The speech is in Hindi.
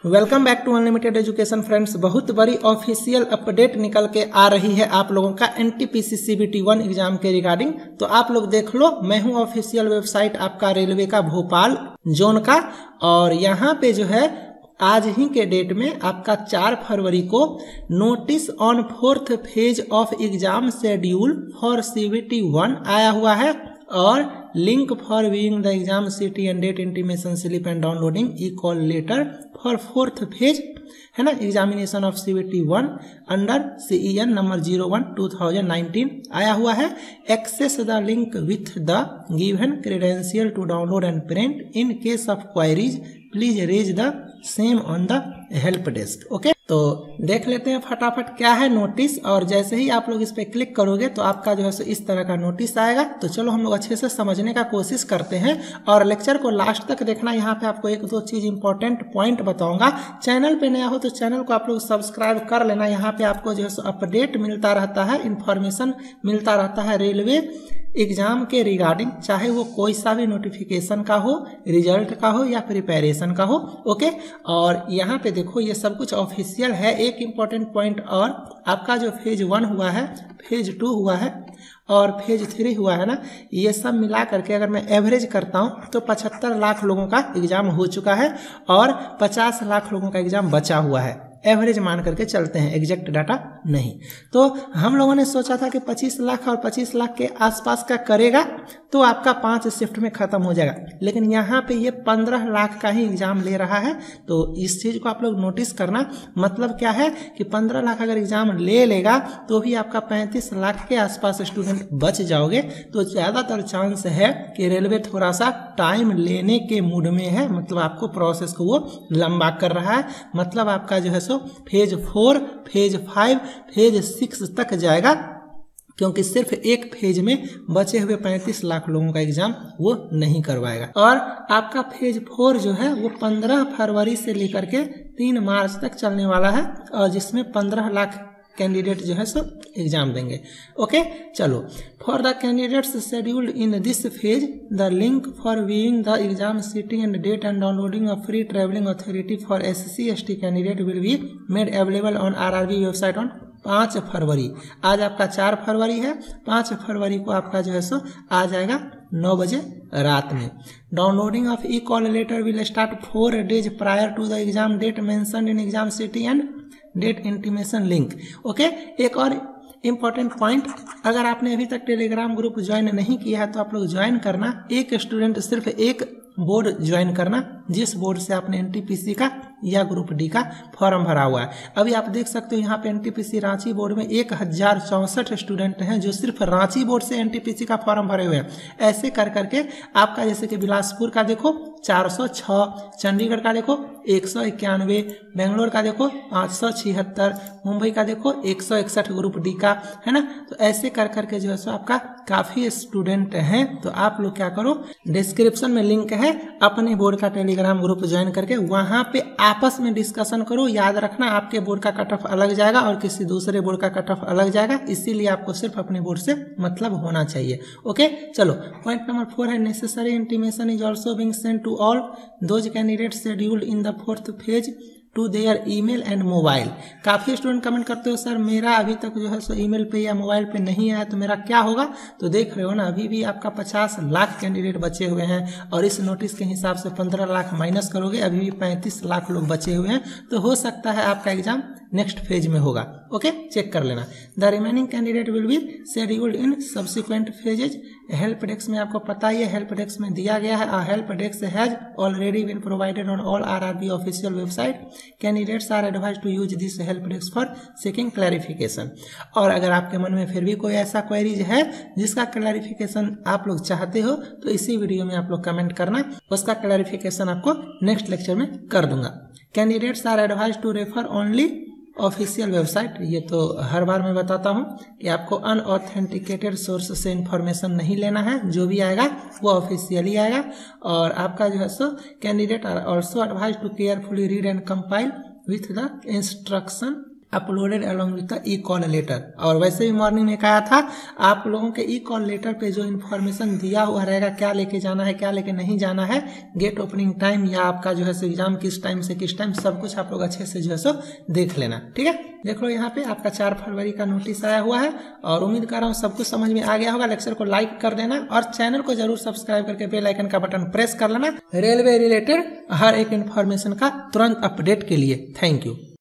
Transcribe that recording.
Welcome back to unlimited education friends. बहुत बड़ी ऑफिशियल अपडेट निकल के आ रही है आप लोगों का एनटीपीसी सीबीटी 1 एग्जाम के रिगार्डिंग। तो आप लोग देख लो, मैं हूं ऑफिशियल वेबसाइट आपका रेलवे का भोपाल जोन का, और यहाँ पे जो है आज ही के डेट में आपका 4 फरवरी को notice on 4th phase of exam schedule for CBT 1 आया हुआ है, और link for viewing the exam city and date intimation slip and downloading E call letter for 4th phase है ना examination of CBT 1 under CEN number 01/2019 आया हुआ है। Access the link with the given credential to download and print. In case of queries please raise the same on the help desk. Okay, तो देख लेते हैं फटाफट क्या है नोटिस, और जैसे ही आप लोग इस पे क्लिक करोगे तो आपका जो है सो इस तरह का नोटिस आएगा। तो चलो हम लोग अच्छे से समझने का कोशिश करते हैं, और लेक्चर को लास्ट तक देखना। यहाँ पे आपको एक दो चीज इंपॉर्टेंट पॉइंट बताऊंगा। चैनल पे नया हो तो चैनल को आप लोग सब्सक्राइब कर लेना। यहाँ पे आपको जो है सो अपडेट मिलता रहता है, इंफॉर्मेशन मिलता रहता है रेलवे एग्जाम के रिगार्डिंग, चाहे वो कोई सा भी नोटिफिकेशन का हो, रिजल्ट का हो या प्रिपरेशन का हो। ओके, और यहाँ पे देखो ये सब कुछ ऑफिशियल है। एक इम्पॉर्टेंट पॉइंट, और आपका जो फेज 1 हुआ है, फेज 2 हुआ है और फेज 3 हुआ है ना, ये सब मिला करके अगर मैं एवरेज करता हूँ तो 75 लाख लोगों का एग्जाम हो चुका है और 50 लाख लोगों का एग्जाम बचा हुआ है। एवरेज मान करके चलते हैं, एग्जैक्ट डाटा नहीं। तो हम लोगों ने सोचा था कि 25 लाख और 25 लाख के आसपास का करेगा तो आपका 5 शिफ्ट में खत्म हो जाएगा, लेकिन यहाँ पे ये 15 लाख का ही एग्जाम ले रहा है। तो इस चीज को आप लोग नोटिस करना। मतलब क्या है कि 15 लाख अगर एग्जाम ले लेगा तो भी आपका 35 लाख के आसपास स्टूडेंट बच जाओगे। तो ज्यादातर चांस है कि रेलवे थोड़ा सा टाइम लेने के मूड में है, मतलब आपको प्रोसेस को वो लंबा कर रहा है। मतलब आपका जो है फेज 4, फेज 5, फेज 6 तक जाएगा, क्योंकि सिर्फ एक फेज में बचे हुए 35 लाख लोगों का एग्जाम वो नहीं करवाएगा। और आपका फेज 4 जो है वो 15 फरवरी से लेकर के 3 मार्च तक चलने वाला है, और जिसमें 15 लाख कैंडिडेट जो है सो एग्जाम देंगे। ओके, चलो, for the candidates scheduled in this phase the link for viewing the exam city and date and downloading of free travelling authority for SC/ST candidate will be made available on RRB website on 5 फरवरी। आज आपका 4 फरवरी है, 5 फरवरी को आपका जो है सो आ जाएगा 9 बजे रात में। Downloading of E call letter will start 4 days prior to the exam date mentioned in exam city and date intimation link. Okay, एक और इम्पॉर्टेंट पॉइंट, अगर आपने अभी तक टेलीग्राम ग्रुप ज्वाइन नहीं किया है तो आप लोग ज्वाइन करना। एक स्टूडेंट सिर्फ एक बोर्ड ज्वाइन करना, जिस बोर्ड से आपने एनटीपीसी का या ग्रुप डी का फॉर्म भरा हुआ है। अभी आप देख सकते हो यहाँ पे एनटीपीसी रांची बोर्ड में 1064 स्टूडेंट हैं जो सिर्फ रांची बोर्ड से एनटीपीसी का फॉर्म भरे हुए हैं। ऐसे कर करके आपका जैसे कि बिलासपुर का देखो 406, चंडीगढ़ का देखो 191, बेंगलोर का देखो 576, मुंबई का देखो 161 ग्रुप डी का, है ना। तो ऐसे कर करके जो है सो आपका काफी स्टूडेंट हैं। तो आप लोग क्या करो, डिस्क्रिप्शन में लिंक है, अपने बोर्ड का टेलीग्राम ग्रुप ज्वाइन करके वहां पे आपस में डिस्कशन करो। याद रखना, आपके बोर्ड का कट ऑफ अलग जाएगा और किसी दूसरे बोर्ड का कट ऑफ अलग जाएगा, इसीलिए आपको सिर्फ अपने बोर्ड से मतलब होना चाहिए। ओके, चलो, पॉइंट नंबर 4 है necessary intimation is also being sent to all those candidates scheduled in the 4th phase to their email and mobile. काफी स्टूडेंट कमेंट करते हो सर मेरा अभी तक जो है सो ईमेल पे या मोबाइल पे नहीं आया तो मेरा क्या होगा। तो देख रहे हो ना, अभी भी आपका 50 लाख कैंडिडेट बचे हुए हैं, और इस नोटिस के हिसाब से 15 लाख माइनस करोगे, अभी भी 35 लाख लोग बचे हुए हैं। तो हो सकता है आपका एग्जाम नेक्स्ट फेज में होगा। ओके, चेक कर लेना। The remaining candidate will be scheduled in subsequent phases. Help desk में आपको पता ही है, हेल्प डेस्क में दिया गया है, help desk has already been provided on all RRB official website. Candidates are advised to use this help desk for seeking clarification. और अगर आपके मन में फिर भी कोई ऐसा क्वेरीज है जिसका क्लैरिफिकेशन आप लोग चाहते हो तो इसी वीडियो में आप लोग कमेंट करना, उसका क्लैरिफिकेशन आपको नेक्स्ट लेक्चर में कर दूंगा। Candidates are advised to refer only official website. ये तो हर बार मैं बताता हूँ कि आपको अनऑथेंटिकेटेड सोर्स से इंफॉर्मेशन नहीं लेना है, जो भी आएगा वो ऑफिशियली आएगा। और आपका जो है सो candidate are also advise to carefully read and compile with the instruction uploaded along with the E call letter. और वैसे भी मॉर्निंग में कहा था आप लोगों के ई कॉल लेटर पे जो इन्फॉर्मेशन दिया हुआ रहेगा, क्या लेके जाना है क्या लेके नहीं जाना है, गेट ओपनिंग टाइम या आपका जो है सो एग्जाम किस टाइम से किस टाइम, सब कुछ आप लोग अच्छे से जो है सो देख लेना। ठीक है, देख लो यहाँ पे आपका 4 फरवरी का नोटिस आया हुआ है और उम्मीद कर रहा हूँ सब कुछ समझ में आ गया होगा। लेक्चर को लाइक कर देना और चैनल को जरूर सब्सक्राइब करके बेल आइकन का बटन प्रेस कर लेना रेलवे रिलेटेड हर एक इन्फॉर्मेशन का तुरंत अपडेट के लिए। Thank you.